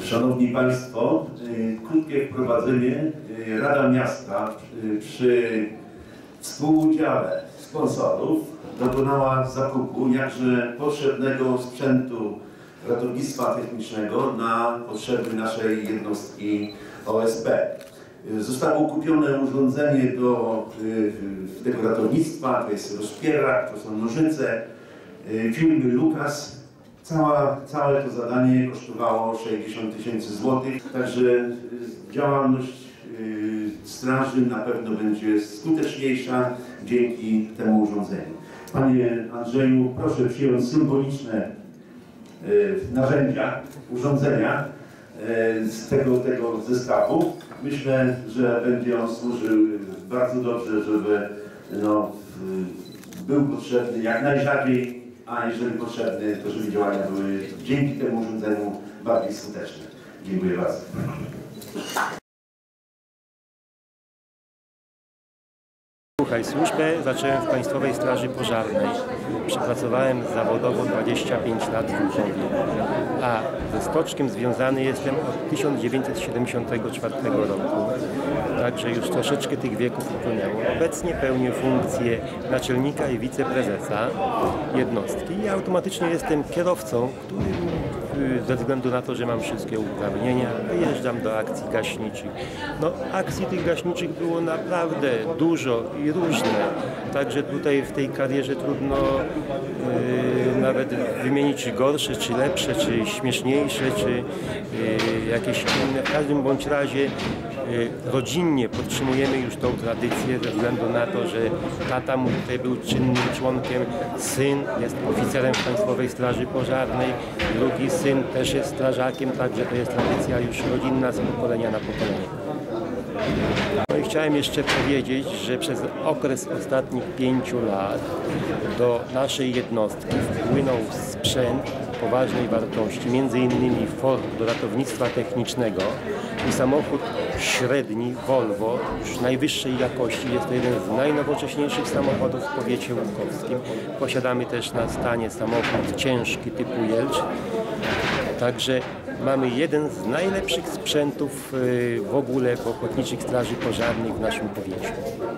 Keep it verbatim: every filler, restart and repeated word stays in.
Szanowni Państwo, krótkie wprowadzenie. Rada Miasta przy współudziale sponsorów dokonała zakupu jakże potrzebnego sprzętu ratownictwa technicznego na potrzeby naszej jednostki O S P. Zostało kupione urządzenie do tego ratownictwa, to jest rozpierak, to są nożyce, firmy Lucas. Cała, całe to zadanie kosztowało sześćdziesiąt tysięcy złotych, także działalność straży na pewno będzie skuteczniejsza dzięki temu urządzeniu. Panie Andrzeju, proszę przyjąć symboliczne narzędzia, urządzenia z tego, tego zestawu. Myślę, że będzie on służył bardzo dobrze, żeby no, był potrzebny jak najrzadziej, a jeżeli potrzebny, to żeby działania były dzięki temu urządzeniu bardziej skuteczne. Dziękuję bardzo. Słuchaj, służbę zacząłem w Państwowej Straży Pożarnej. Przepracowałem zawodowo dwadzieścia pięć lat w Lwowie, a ze stoczkiem związany jestem od tysiąc dziewięćset siedemdziesiątego czwartego roku. Także już troszeczkę tych wieków upłynęło. Obecnie pełnię funkcję naczelnika i wiceprezesa jednostki i automatycznie jestem kierowcą, który ze względu na to, że mam wszystkie uprawnienia, wyjeżdżam do akcji gaśniczych. No, akcji tych gaśniczych było naprawdę dużo i różne, także tutaj w tej karierze trudno yy, nawet wymienić czy gorsze, czy lepsze, czy śmieszniejsze, czy yy, jakieś inne. W każdym bądź razie yy, rodzinnie podtrzymujemy już tą tradycję ze względu na to, że tata mój tutaj był czynnym członkiem, syn jest oficerem w Państwowej Straży Pożarnej, drugi syn też jest strażakiem, także to jest tradycja już rodzinna z pokolenia na pokolenie. No i chciałem jeszcze powiedzieć, że przez okres ostatnich pięciu lat do naszej jednostki wpłynął sprzęt poważnej wartości, między innymi Ford do ratownictwa technicznego i samochód średni Volvo już najwyższej jakości. Jest to jeden z najnowocześniejszych samochodów w powiecie łukowskim. Posiadamy też na stanie samochód ciężki typu Jelcz. Także mamy jeden z najlepszych sprzętów w ogóle w ochotniczych straży pożarnych w naszym powiecie.